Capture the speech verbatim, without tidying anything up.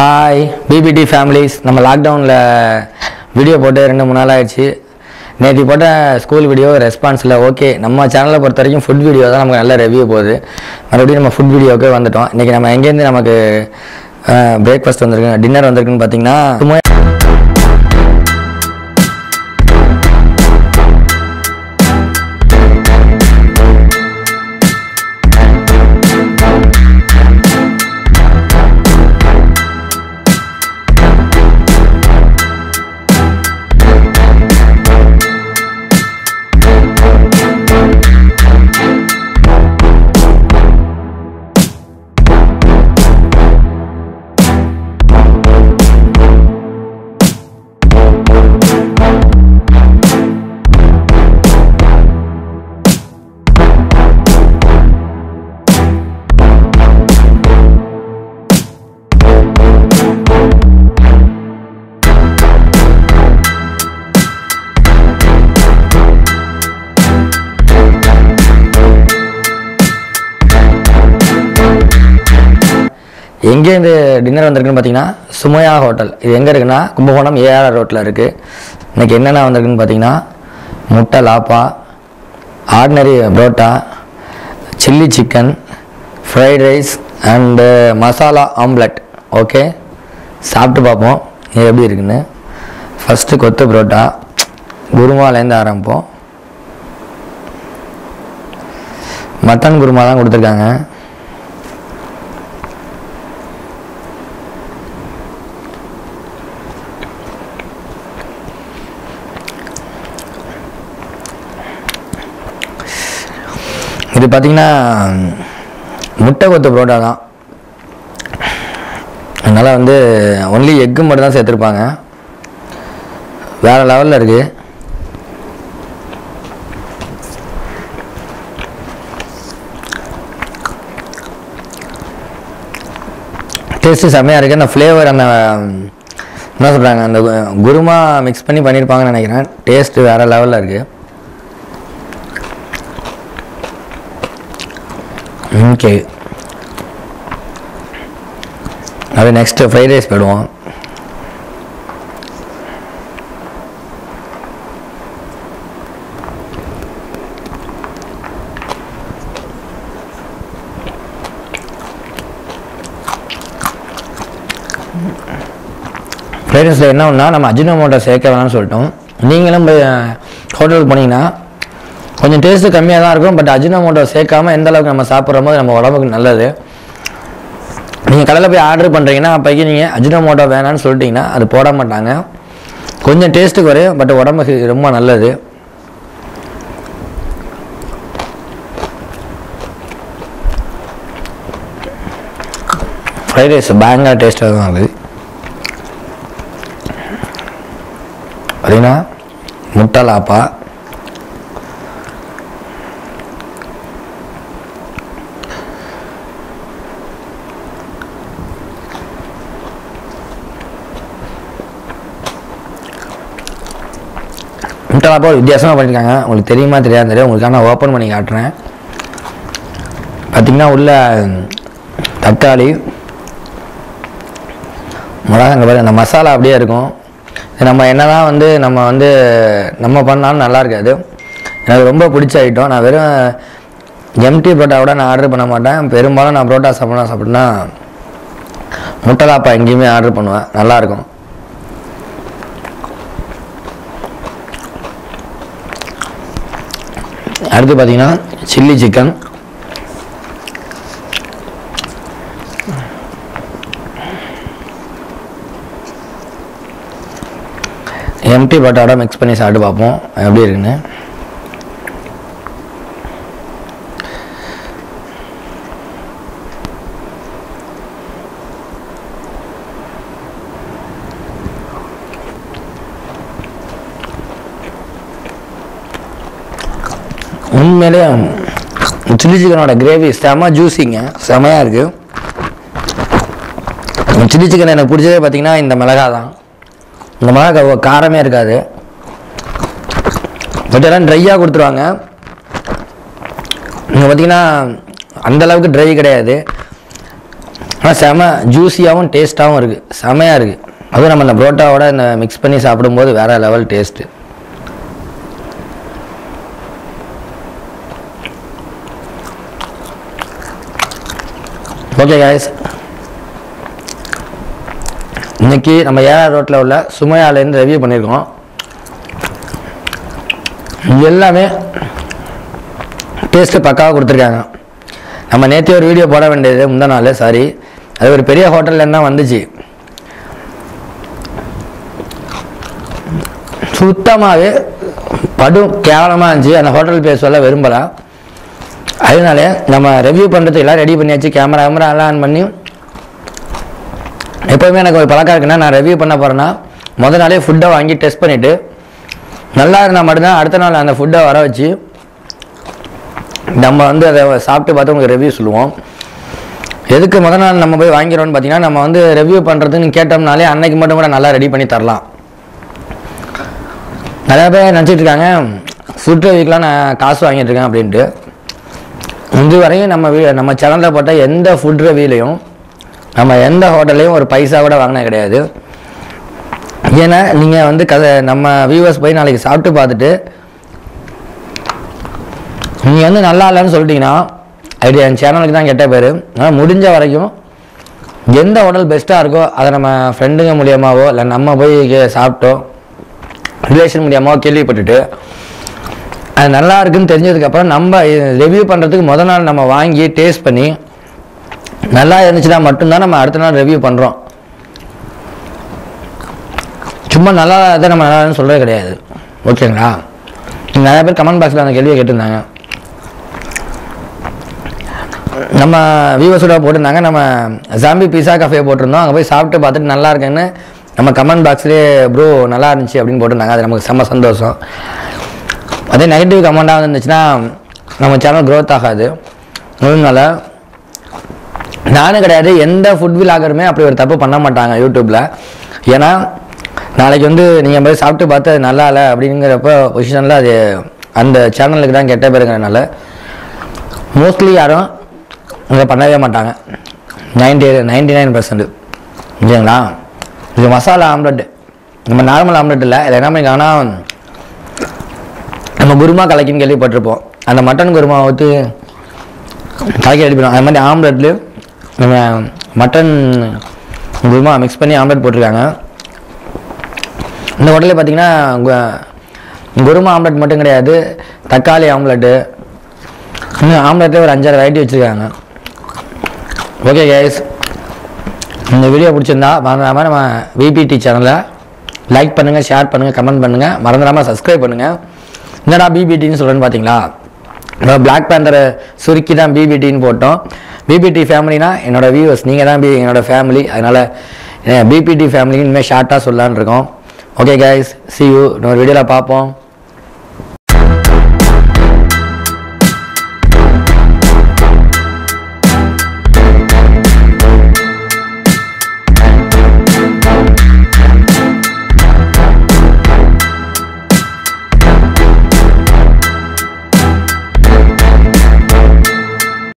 Hi PPT families. நம்ம லாக்டவுனில் video போட்டு ரெண்டு மூணு நாள் ஆகிடுச்சு. நேற்று போட்ட ஸ்கூல் வீடியோ ரெஸ்பான்ஸில் ஓகே. நம்ம சேனலை பொறுத்த வரைக்கும் ஃபுட் வீடியோ தான் நமக்கு நல்ல ரிவ்யூ போகுது. மறுபடியும் நம்ம ஃபுட் வீடியோவுக்கு வந்துட்டோம். இன்றைக்கி நம்ம எங்கேருந்து நமக்கு பிரேக்ஃபாஸ்ட் வந்திருக்கு, டின்னர் வந்திருக்குன்னு பார்த்தீங்கன்னா சும்மா எங்கேருந்து டின்னர் வந்திருக்குன்னு பார்த்தீங்கன்னா சுமையா ஹோட்டல். இது எங்கே இருக்குன்னா கும்பகோணம் ஏஆர் ரோட்டில் இருக்குது. இன்றைக்கி என்னென்ன வந்திருக்குன்னு பார்த்தீங்கன்னா முட்டை லாப்பா, ordinary parotta, chilli chicken, fried rice and masala omelette. Okay, சாப்பிட்டு பார்ப்போம் இது எப்படி இருக்குன்னு. ஃபஸ்ட்டு கொத்து புரோட்டா குருமாலேருந்து ஆரம்பிப்போம். மட்டன் குருமா தான் கொடுத்துருக்காங்க. இது பார்த்திங்கன்னா முட்டை கொத்து புரோட்டா தான். அதனால் வந்து ஒன்லி எக்கு மட்டும் தான் சேர்த்துருப்பாங்க. வேறு லெவலில் இருக்குது. டேஸ்ட்டு செம்மையாக இருக்குது. அந்த ஃப்ளேவர் அந்த என்ன சொல்கிறாங்க அந்த குருமா மிக்ஸ் பண்ணி பண்ணியிருப்பாங்கன்னு நினைக்கிறேன். டேஸ்ட்டு வேறு லெவலில் இருக்குது. ஓகே, அது நெக்ஸ்ட்டு ஃப்ரைட் ரைஸ் போயிடுவோம். ஃப்ரைட் ரைஸில் என்ன ஒன்றா நம்ம அஜினோமோட்டோ சேர்க்க வேணாம்னு சொல்லிட்டோம். நீங்களும் போய் ஹோட்டலுக்கு போனீங்கன்னா கொஞ்சம் டேஸ்ட்டு கம்மியாக தான் இருக்கும். பட் அஜினோமோட்டோ சேர்க்காமல் எந்த அளவுக்கு நம்ம சாப்பிட்றோமோ நம்ம உடம்புக்கு நல்லது. நீங்கள் கடையில் போய் ஆர்டர் பண்ணுறீங்கன்னா அப்போக்கி நீங்கள் அஜினோமோட்டோ வேணான்னு சொல்லிட்டிங்கன்னா அது போட மாட்டாங்க. கொஞ்சம் டேஸ்ட்டு குறையும், பட் உடம்புக்கு ரொம்ப நல்லது. ஃப்ரைட் ரைஸ் பயங்கர டேஸ்ட்டாக தான் இருக்குது. பார்த்தீங்கன்னா முட்டை லாப்பா, முட்டைலாப்பா ஒரு வித்தியாசமாக பண்ணியிருக்காங்க. உங்களுக்கு தெரியுமா தெரியாது தெரியும். உங்களுக்காக நான் ஓப்பன் பண்ணி காட்டுறேன். பார்த்திங்கன்னா உள்ள தக்காளி, மிளகா, அங்கே பாருங்க அந்த மசாலா அப்படியே இருக்கும். நம்ம என்ன தான் வந்து நம்ம வந்து நம்ம பண்ணாலும் நல்லா இருக்காது. எனக்கு ரொம்ப பிடிச்ச ஐட்டம். நான் வெறும் எம்டி புரோட்டாவோட நான் ஆர்டர் பண்ண மாட்டேன். பெரும்பாலும் நான் புரோட்டா சாப்பிட்னா சாப்பிட்னா முட்டைலாப்பா எங்கேயுமே ஆர்டர் பண்ணுவேன். நல்லாயிருக்கும். அடுத்து பார்த்தீங்கன்னா சில்லி சிக்கன், எம்டி பட்டாவோட மிக்ஸ் பண்ணி சாப்பிட்டு பார்ப்போம் எப்படி இருக்குன்னு. உண்மையிலே சில்லி சிக்கனோட கிரேவி செம ஜூஸிங்க, செமையாக இருக்குது. சில்லி சிக்கன் எனக்கு பிடிச்சதே பார்த்திங்கன்னா இந்த மிளகா தான். இந்த மிளகா காரமே இருக்காது. பட் எல்லாம் ட்ரையாக கொடுத்துருவாங்க. இங்கே பார்த்தீங்கன்னா அந்தளவுக்கு ட்ரை கிடையாது. ஆனால் செம ஜூஸியாகவும் டேஸ்ட்டாகவும் இருக்குது, செமையாக இருக்குது. அதுவும் நம்ம இந்த புரோட்டாவோட இந்த மிக்ஸ் பண்ணி சாப்பிடும்போது வேறு லெவல் டேஸ்ட்டு. ஓகே கைஸ், இன்னைக்கு நம்ம ஏஆர் ரோட்டில் உள்ள சுமையாலேருந்து ரிவ்யூ பண்ணியிருக்கோம். எல்லாமே டேஸ்ட்டு பக்காவாக கொடுத்துருக்காங்க. நம்ம நேற்று ஒரு வீடியோ போட வேண்டியது முந்தா நாள், சாரி, அது ஒரு பெரிய ஹோட்டல்லேருந்து தான் வந்துச்சு. சுத்தமாகவே படும் கேவலமாக இருந்துச்சு. அந்த ஹோட்டல் பேர் சொல்ல விரும்பலை. அதனால நம்ம ரிவ்யூ பண்ணுறது எல்லாம் ரெடி பண்ணியாச்சு. கேமரா கேமரா எல்லாம் ஆன் பண்ணி, எப்போவுமே எனக்கு ஒரு பழக்கம் இருக்குன்னா, நான் ரிவ்யூ பண்ண போகிறேன்னா முதல் நாளே ஃபுட்டை வாங்கி டெஸ்ட் பண்ணிவிட்டு நல்லா இருந்தால் மட்டும்தான் அடுத்த நாள் அந்த ஃபுட்டை வர வச்சு நம்ம வந்து அதை சாப்பிட்டு பார்த்து உங்களுக்கு ரிவ்யூ சொல்லுவோம். எதுக்கு முதல் நாள் நம்ம போய் வாங்கிறோம்னு பார்த்தீங்கன்னா, நம்ம வந்து ரிவ்யூ பண்ணுறதுன்னு கேட்டோம்னாலே அன்னைக்கு மட்டும் கூட நல்லா ரெடி பண்ணி தரலாம். நிறையா பேர் நினச்சிட்டு இருக்காங்க ஃபுட் ரிவ்யூக்கெலாம் நான் காசு வாங்கிட்டு இருக்கேன் அப்படின்ட்டு. இது வரையும் நம்ம வீ நம்ம சேனலில் போட்ட எந்த ஃபுட் ரிவ்யூலையும் நம்ம எந்த ஹோட்டல்லையும் ஒரு பைசா கூட வாங்கினது கிடையாது. ஏன்னா நீங்கள் வந்து கதை நம்ம வியூவர்ஸ் போய் நாளைக்கு சாப்பிட்டு பார்த்துட்டு நீங்கள் வந்து நல்லா இல்லைன்னு சொல்லிட்டீங்கன்னா அது என் சேனலுக்கு தான் கெட்ட பேர். ஆனால் முடிஞ்ச வரைக்கும் எந்த ஹோட்டல் பெஸ்ட்டாக இருக்கோ அதை நம்ம ஃப்ரெண்டுங்க மூலியமாகவோ இல்லை நம்ம போய் சாப்பிட்டோ ரிலேஷன் மூலியமாகவோ கேள்விப்பட்டுட்டு அது நல்லா இருக்குன்னு தெரிஞ்சதுக்கப்புறம் நம்ம ரிவ்யூ பண்ணுறதுக்கு முதல் நாள் நம்ம வாங்கி டேஸ்ட் பண்ணி நல்லா இருந்துச்சுன்னா மட்டும்தான் நம்ம அடுத்த நாள் ரிவ்யூ பண்ணுறோம். சும்மா நல்லா தான் நம்ம நல்லா சொல்கிறது கிடையாது. ஓகேங்களா? நிறைய பேர் கமெண்ட் பாக்ஸில் அந்த கேள்வியை கேட்டிருந்தாங்க. நம்ம வியூவர்ஸோட போட்டிருந்தாங்க, நம்ம ஜாம்பி பீஸா கஃபே போட்டிருந்தோம், அங்கே போய் சாப்பிட்டு பார்த்துட்டு நல்லா இருக்குன்னு நம்ம கமெண்ட் பாக்ஸ்லேயே ப்ரோ நல்லா இருந்துச்சு அப்படின்னு போட்டிருந்தாங்க. அது நமக்கு செம்ம சந்தோஷம். அதே நெகட்டிவ் கமெண்டாக வந்துருந்துச்சுன்னா நம்ம சேனல் க்ரோத் ஆகாது. அதனால நானும் கிடையாது, எந்த ஃபுட் விலாகருமே அப்படி ஒரு தப்பு பண்ண மாட்டாங்க யூடியூப்பில். ஏன்னா நாளைக்கு வந்து நீங்கள் போய் சாப்பிட்டு பார்த்து அது நல்லா இல்லை அப்படிங்கிறப்ப பொசிஷனில் அது அந்த சேனலுக்கு தான் கெட்ட பேருங்கிறனால மோஸ்ட்லி யாரும் இங்கே பண்ணவே மாட்டாங்க. நைன்டி நைன்டி நைன் பர்சன்ட் ஓகேங்களா? இது மசாலா ஆம்லெட், நம்ம நார்மல் ஆம்லெட் இல்லை. இதில் என்ன பண்ணிக்காங்கன்னா, நம்ம குருமா கலக்கின்னு கேள்விப்பட்டிருப்போம், அந்த மட்டன் குருமா ஊற்றி கலக்கி ரெடி பண்ணுவோம். அது மாதிரி ஆம்லெட்லேயும் நம்ம மட்டன் குருமா மிக்ஸ் பண்ணி ஆம்லெட் போட்டிருக்காங்க. இந்த ஹோட்டலில் பார்த்தீங்கன்னா குருமா ஆம்லெட் மட்டும் கிடையாது, தக்காளி ஆம்லெட்டு, இன்னும் ஆம்லெட்லேயே ஒரு அஞ்சாறு வெரைட்டி வச்சுருக்காங்க. ஓகே கைஸ், இந்த வீடியோ பிடிச்சிருந்தா மறந்துடாமல் நம்ம விபிடி சேனலை லைக் பண்ணுங்கள், ஷேர் பண்ணுங்கள், கமெண்ட் பண்ணுங்கள், மறந்துடாமல் சப்ஸ்கிரைப் பண்ணுங்கள். என்னடா பிபிடின்னு சொல்கிறேன்னு பார்த்தீங்களா? நம்ம பிளாக் பேந்தரை சுருக்கி தான் பிபிடின்னு போட்டோம். பிபிடி ஃபேமிலினா என்னோட வியூவர்ஸ், நீங்கள் தான் பி என்னோடய ஃபேமிலி. அதனால் பிபிடி ஃபேமிலின்னு இனிமேல் ஷார்ட்டாக சொல்லலான்னு இருக்கோம். ஓகே கைஸ், see you இன்னொரு வீடியோவில் பார்ப்போம்.